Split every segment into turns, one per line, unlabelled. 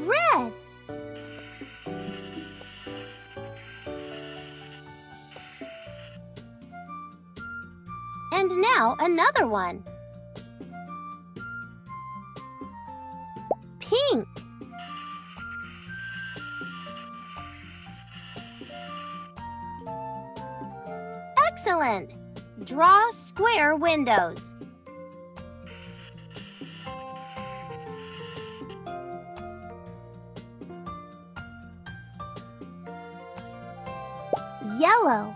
red. And now another one. Pink. Excellent! Draw square windows. Yellow.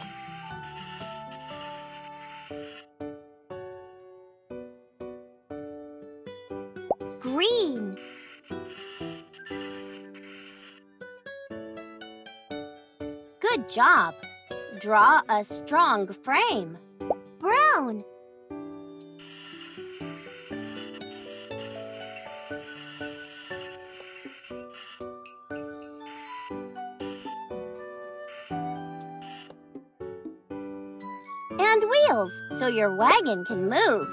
Green. Good job. Draw a strong frame. Brown. And wheels, so your wagon can move.